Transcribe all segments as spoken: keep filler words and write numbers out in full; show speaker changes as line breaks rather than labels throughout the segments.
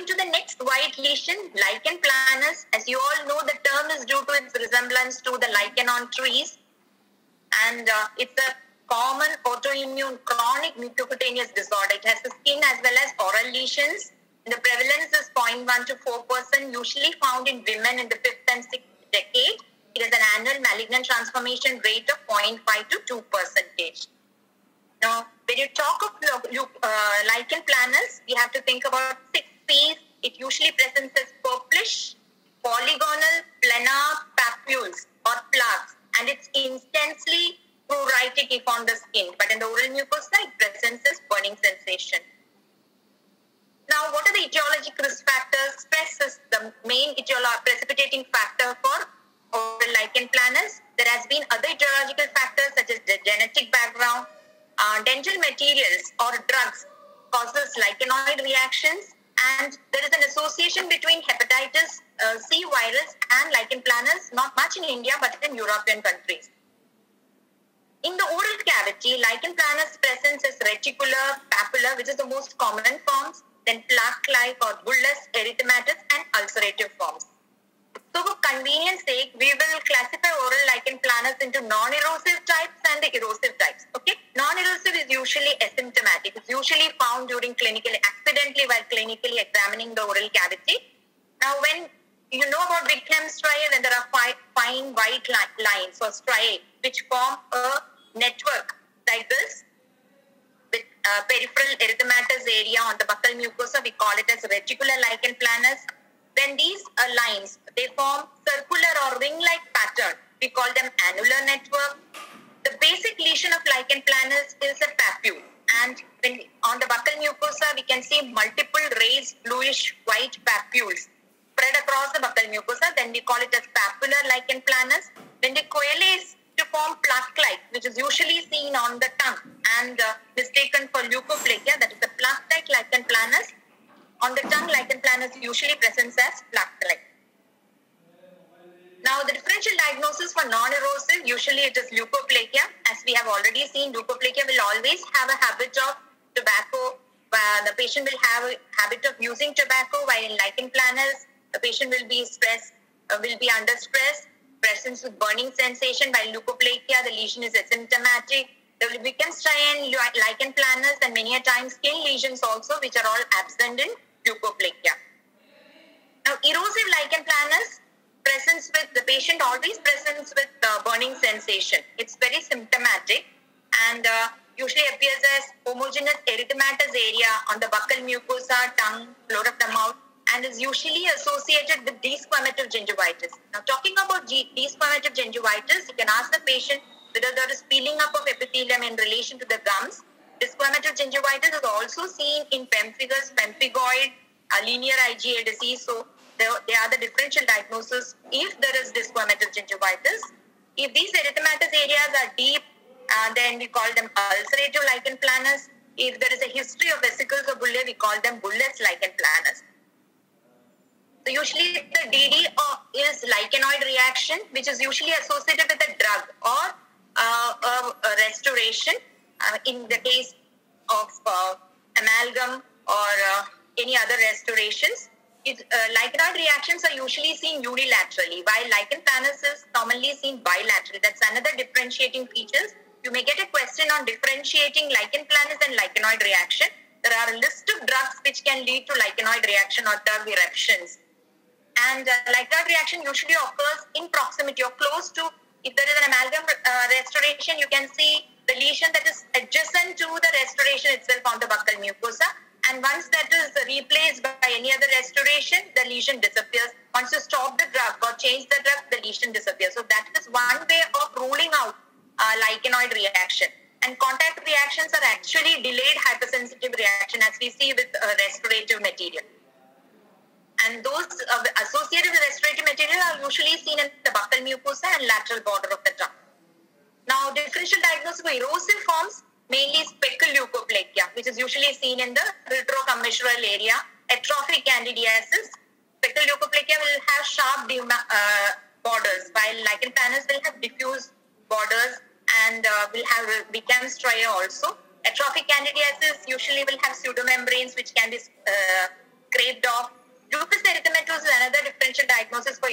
Coming to the next white lesion, lichen planus. As you all know, the term is due to its resemblance to the lichen on trees. And uh, it's a common autoimmune chronic mucocutaneous disorder. It has the skin as well as oral lesions. The prevalence is zero point one to four percent, usually found in women in the fifth and sixth decade. It has an annual malignant transformation rate of zero point five to two percent. Now, when you talk of uh, lichen planus, we have to think about six P's. It usually presents as purplish, polygonal, planar papules or plaques, and it's intensely pruritic if on the skin, but in the oral mucosa, it presents as burning sensation. Now, what are the etiologic risk factors? Stress is the main etiolo- precipitating factor for oral lichen planus. There has been other etiological factors such as the genetic background, uh, dental materials or drugs causes lichenoid reactions, and there is an association between hepatitis uh, C virus and lichen planus, not much in India, but in European countries. In the oral cavity, lichen planus presents as reticular, papular, which is the most common forms, then plaque-like or bullous, erythematous, and ulcerative forms. So for convenience sake, we will classify oral lichen planus into non-erosive types and the erosive types. Okay, non-erosive is usually asymptomatic. It's usually found during clinical, accidentally while clinically examining the oral cavity. Now, when you know about Wickham's striae, when there are fi- fine white li- lines or striae which form a network like this with uh, peripheral erythematous area on the buccal mucosa, we call it as reticular lichen planus. When these uh, lines, they form circular or ring-like pattern, we call them annular network. The basic lesion of lichen planus is a papule, and when on the buccal mucosa, we can see multiple raised bluish white papules spread across the buccal mucosa. Then we call it as papular lichen planus. When they coalesce to form plaque-like, which is usually seen on the tongue and uh, mistaken for leukoplakia, that is the plaque-like lichen planus. On the tongue, lichen planus usually presents as plaque-like. Now, the differential diagnosis for non-erosive, usually it is leukoplakia. As we have already seen, leukoplakia will always have a habit of tobacco. Uh, the patient will have a habit of using tobacco, while in lichen planus, the patient will be stressed, uh, will be under stress, presence with burning sensation. While leukoplakia, the lesion is asymptomatic. There will become striae in lichen planus and many a times skin lesions also, which are all absent in leukoplakia. Now, erosive lichen planus presents with, the patient always presents with uh, burning sensation. It's very symptomatic and uh, usually appears as homogeneous erythematous area on the buccal mucosa, tongue, floor of the mouth, and is usually associated with desquamative gingivitis. Now, talking about G- desquamative gingivitis, you can ask the patient whether there is peeling up of epithelium in relation to the gums. Desquamative gingivitis is also seen in pemphigus, pemphigoid, uh, linear I G A disease. So they are the differential diagnosis if there is desquamative gingivitis. If these erythematous areas are deep, uh, then we call them ulcerative lichen planus. If there is a history of vesicles or bullae, we call them bullous lichen planus. So usually the D D is lichenoid reaction, which is usually associated with a drug or uh, a, a restoration. Uh, in the case of uh, amalgam or uh, any other restorations, it, uh, lichenoid reactions are usually seen unilaterally, while lichen planus is commonly seen bilaterally. That's another differentiating features. You may get a question on differentiating lichen planus and lichenoid reaction. There are a list of drugs which can lead to lichenoid reaction or drug eruptions. And uh, lichenoid reaction usually occurs in proximity or close to, if there is an amalgam uh, restoration, you can see the lesion that is adjacent to the restoration itself on the buccal mucosa. And once that is replaced by any other restoration, the lesion disappears. Once you stop the drug or change the drug, the lesion disappears. So that is one way of ruling out uh, lichenoid reaction. And contact reactions are actually delayed hypersensitive reaction, as we see with uh, restorative material. And those uh, associated with restorative material are usually seen in the buccal mucosa and lateral border of the tongue. Now, differential diagnosis for erosive forms, mainly speckle leukoplakia, which is usually seen in the retrocommissural area. Atrophic candidiasis. Speckle leukoplakia will have sharp uh, borders, while lichen planus will have diffuse borders and uh, will have Wickham's striae also. Atrophic candidiasis usually will have pseudomembranes which can be uh, scraped off,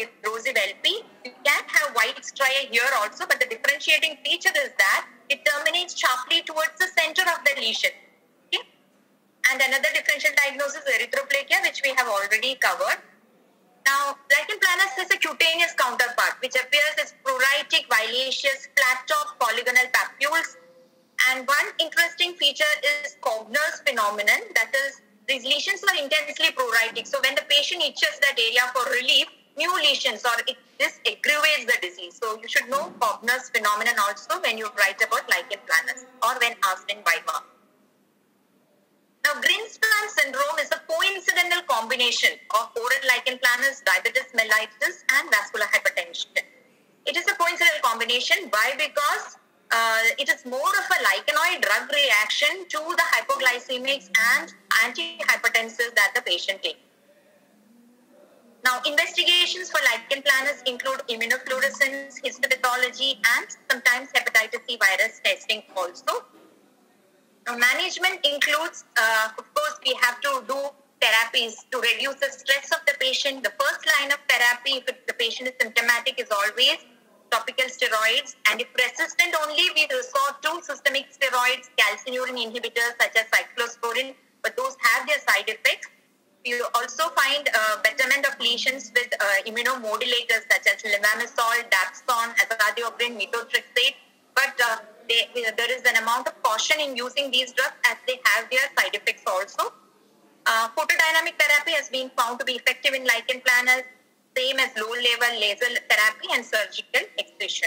erosive L P. You can have white striae here also, but the differentiating feature is that it terminates sharply towards the center of the lesion. Okay? And another differential diagnosis is erythroplakia, which we have already covered. Now, lichen planus has a cutaneous counterpart, which appears as pruritic, violaceous, flat-top polygonal papules. And one interesting feature is Kovner's phenomenon, that is, these lesions are intensely pruritic. So when the patient itches that area for relief, new lesions or it, this aggravates the disease. So you should know Kovner's phenomenon also when you write about lichen planus or when asked in Viva. Now, Greenspan syndrome is a coincidental combination of oral lichen planus, diabetes mellitus, and vascular hypertension. It is a coincidental combination. Why? Because uh, it is more of a lichenoid drug reaction to the hypoglycemics and antihypertensives that the patient takes. Now, investigations for lichen planus include immunofluorescence, histopathology, and sometimes hepatitis C virus testing also. Now, management includes, uh, of course, we have to do therapies to reduce the stress of the patient. The first line of therapy, if it, the patient is symptomatic, is always topical steroids. And if persistent only, we resort to systemic steroids, calcineurin inhibitors such as cyclosporin, but those have their side effects. You also find uh, betterment of lesions with uh, immunomodulators such as levamisole, dapsone, azathioprine, methotrexate, but uh, They, there is an amount of caution in using these drugs as they have their side effects also. Uh, photodynamic therapy has been found to be effective in lichen planus, same as low-level laser therapy and surgical excision.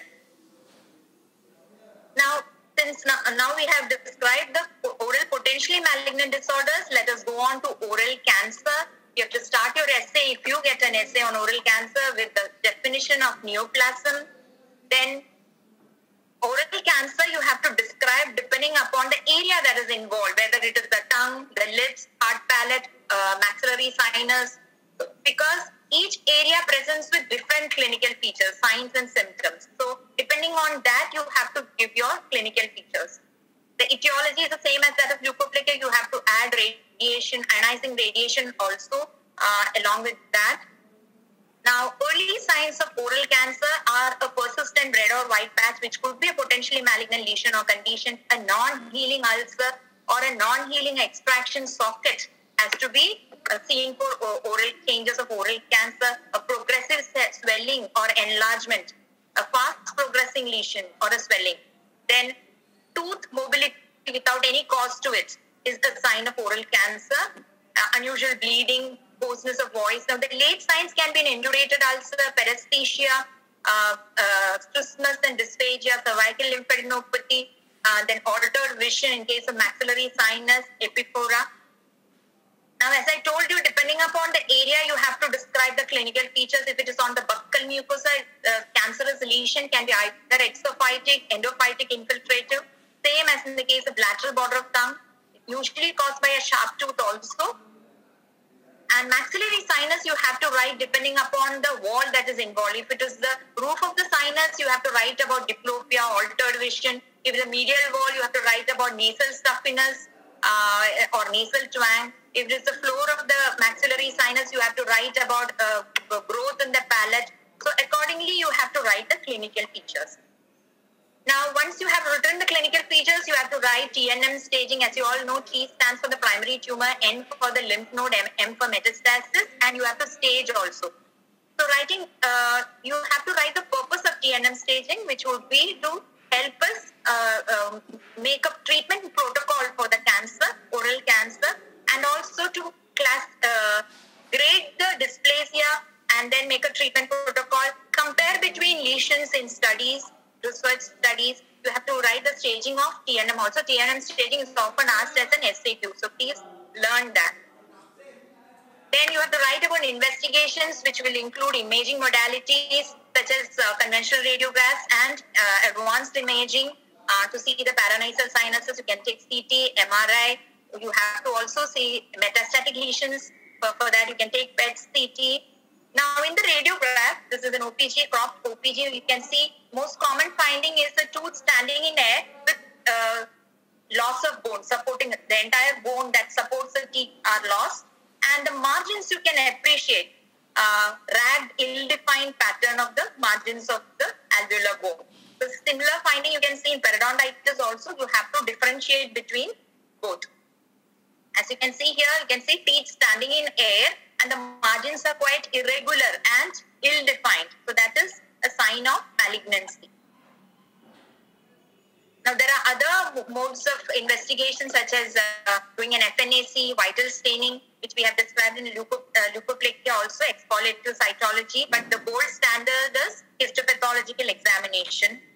Now, since now, now we have described the oral potentially malignant disorders, let us go on to oral cancer. You have to start your essay, if you get an essay on oral cancer, with the definition of neoplasm. Then oral cancer, you have to describe depending upon the area that is involved, whether it is the tongue, the lips, hard palate, uh, maxillary sinus, because each area presents with different clinical features, signs and symptoms. So depending on that, you have to give your clinical features. The etiology is the same as that of leukoplakia. You have to add radiation, ionizing radiation also uh, along with that. Now, early signs of oral cancer are a persistent red or white patch, which could be a potentially malignant lesion or condition, a non-healing ulcer, or a non-healing extraction socket has to be seen for oral changes of oral cancer, a progressive swelling or enlargement, a fast-progressing lesion or a swelling. Then, tooth mobility without any cause to it is the sign of oral cancer, uh, unusual bleeding, hoarseness of voice. Now, the late signs can be an indurated ulcer, paresthesia, uh, uh, trismus and dysphagia, cervical lymphadenopathy, uh, then altered vision in case of maxillary sinus, epiphora. Now, as I told you, depending upon the area, you have to describe the clinical features. If it is on the buccal mucosa, uh, cancerous lesion can be either exophytic, endophytic, infiltrative, same as in the case of lateral border of tongue, usually caused by a sharp tooth also. And maxillary sinus, you have to write depending upon the wall that is involved. If it is the roof of the sinus, you have to write about diplopia, altered vision. If it's the medial wall, you have to write about nasal stuffiness uh, or nasal twang. If it is the floor of the maxillary sinus, you have to write about uh, growth in the palate. So accordingly, you have to write the clinical features. Now, once you have written the clinical features, you have to write T N M staging. As you all know, T stands for the primary tumor, N for the lymph node, M, M for metastasis, and you have to stage also. So writing, uh, you have to write the purpose of T N M staging, which would be to help us uh, um, make a treatment protocol for the cancer, oral cancer, and also to class, uh, grade the dysplasia and then make a treatment protocol, compare between lesions in studies, research studies. You have to write the staging of T N M also. T N M staging is often asked as an S A Q, so please learn that. Then you have to write about investigations, which will include imaging modalities such as uh, conventional radiographs and uh, advanced imaging uh, to see the paranasal sinuses. You can take C T, M R I. You have to also see metastatic lesions. For, for that, you can take P E T, C T. Now, in the radiograph, this is an O P G, cropped O P G, you can see most common finding is the tooth standing in air with uh, loss of bone, supporting it. The entire bone that supports the teeth are lost. And the margins you can appreciate. uh, ragged, ill-defined pattern of the margins of the alveolar bone. So similar finding you can see in periodontitis also. You have to differentiate between both. As you can see here, you can see teeth standing in air and the margins are quite irregular and ill-defined. So that is a sign of malignancy. Now there are other modes of investigation such as uh, doing an F N A C, vital staining, which we have described in leuko, uh, leukoplakia also, exfoliative cytology. But the gold standard is histopathological examination.